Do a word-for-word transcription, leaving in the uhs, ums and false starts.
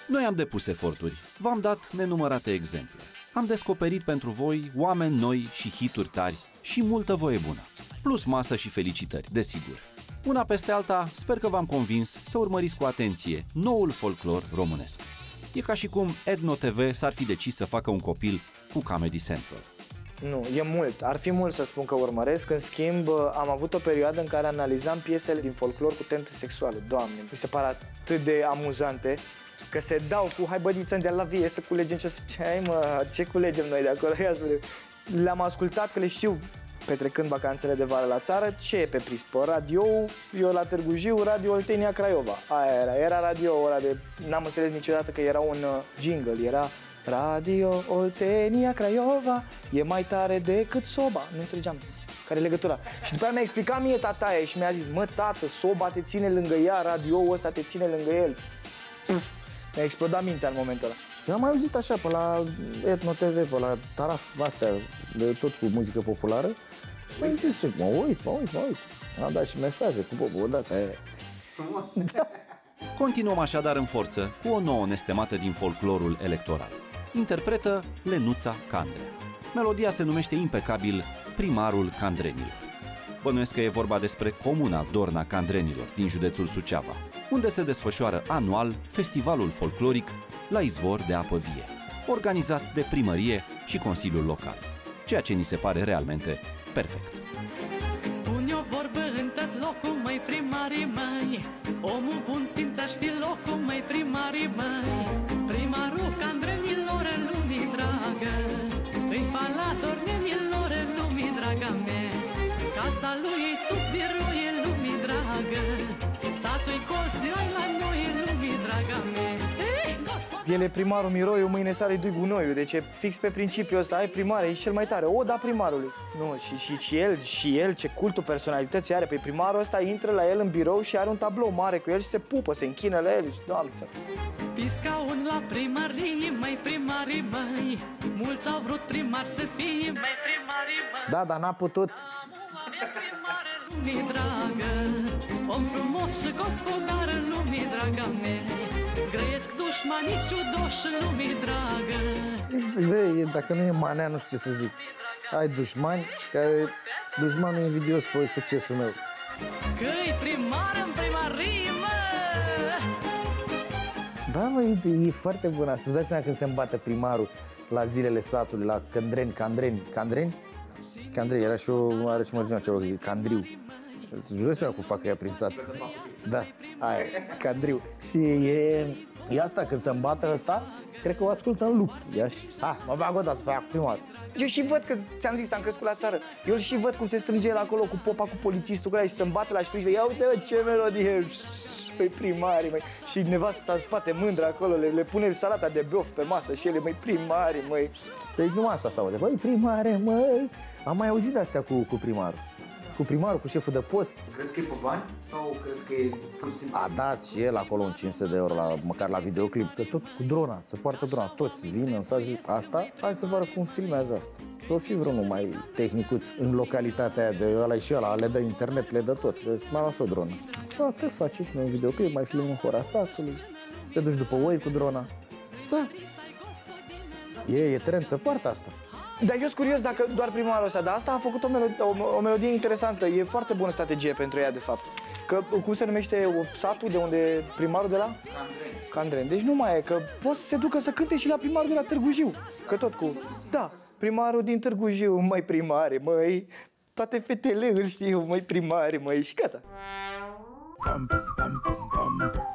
Noi am depus eforturi, v-am dat nenumărate exemple. Am descoperit pentru voi oameni noi și hituri tari și multă voie bună. Plus masă și felicitări, desigur. Una peste alta, sper că v-am convins să urmăriți cu atenție noul folclor românesc. E ca și cum Edno T V s-ar fi decis să facă un copil cu Comedy Central. Nu, e mult. Ar fi mult să spun că urmăresc. În schimb, am avut o perioadă în care analizam piesele din folclor cu tentă sexuală. Doamne, mi se pare atât de amuzante că se dau cu hai bădiță de la vie să culegem ce... Hai mă, ce culegem noi de acolo? Le-am ascultat că le știu petrecând vacanțele de vară la țară. Ce e pe pris? Pe radio, eu la Târgu Jiu, Radio Oltenia Craiova. Aia era, era radio ora de... N-am înțeles niciodată că era un uh, jingle, era Radio Oltenia Craiova, e mai tare decât soba. Nu înțelegeam care e legătura. Și după aia mi-a explicat mie tataie și mi-a zis, mă tată, soba te ține lângă ea, radio-ul ăsta te ține lângă el. Puf, mi-a explodat mintea în momentul ăla. Eu am mai auzit așa pe la Etno T V, pe la Taraf, astea, de tot cu muzică populară. Și am zis, mă uit, mă uit, mă uit. Am dat și mesaje cu Bobo odată. Frumos. Da. Continuăm așadar în forță cu o nouă nestemată din folclorul electoral. Interpretă Lenuța Candrea. Melodia se numește impecabil Primarul Candrenilor. Bănuiesc că e vorba despre comuna Dorna Candrenilor din județul Suceava, unde se desfășoară anual festivalul folcloric La Izvor de Apă Vie, organizat de primărie și Consiliul Local, ceea ce ni se pare realmente perfect. Spun eu vorbă în tot locul, măi primarii măi, omul bun sfința știi locul, măi primarii măi, primarul Candrenilor în lumii dragă, îi fala dornenilor în lumii draga mea, casa lui e stup biroi în lumii dragă, satul-i colț de oi la noi în lumii draga mea. El e primarul Miroiu, mâine sare dui gunoiul. Deci e fix pe principiul ăsta, ai primare, e cel mai tare. O, da, primarului. Nu, și, și, și el, și el, ce cultul personalității are. Pe primarul ăsta intră la el în birou și are un tablou mare cu el și se pupă, se închină la el și, Doamne. Pisca un la primărie, mai primarii măi, mulți au vrut primar să fie, mai primarii măi. Da, dar n-a putut. Primare lumii dragă, om frumos și gospodar în lumii draga mea, grăiesc dușmanii ciudoși în lumii dragă. Băi, dacă nu e manea, nu știu ce să zic. Ai dușmani care... Dușmanul e invidios pe succesul meu. Că-i primar în primarie, mă! Da, mă, e, e foarte bun asta. Îți dai seama când se îmbate primarul la zilele satului, la Candreni, Candreni, Candreni? Candreni, era și o, are și mărginea ceva, Candriu. Îți dai seama cum fac ea prin sat. Da, aia, Candriu. Și e, e asta, când se îmbată ăsta, cred că o ascultă în lup. Ia și, ha, mă bag o dată, fac primar. Eu și văd că, ți-am zis, am crescut la țară. Eu și văd cum se strânge el acolo cu popa, cu polițistul cu ăla și se îmbate la șpriță. Ia uite, mă, ce melodie! Păi primarii, măi. Și nevastă s-a în spate mândră acolo, le, le pune salata de biof pe masă și ele, măi, primarii, măi. Deci numai asta s-aude, băi, primare, măi. Am mai auzit de-astea cu, cu primarul. Cu primarul, cu șeful de post. Crezi că e pe bani sau crezi că e pur și simplu? A dat și el acolo un cinci sute de euro, la, măcar la videoclip, că tot cu drona, se poartă drona, toți vin în sat, zic, asta, hai să vă arăt cum filmează asta. Și o fi vreunul mai tehnicuț în localitatea aia, de ăla și ăla, le dă internet, le dă tot. Zic, mai las o dronă. Da, te faci și noi un videoclip, mai filmăm în hora satului, te duci după oi cu drona. Da. E, e trend să poartă asta. Dar eu sunt curios dacă doar primarul ăsta, dar asta a făcut o melodie, o, o melodie interesantă. E foarte bună strategie pentru ea, de fapt. Că, cum se numește satul de unde e primarul de la? Candreni. Candreni. Deci nu mai e, că poți să se ducă să cânte și la primarul de la Târgu Jiu. Că tot cu... Da, primarul din Târgu Jiu, măi primare, măi. Toate fetele îl știu, măi primare, măi. Și gata. Pam, pam, pam, pam.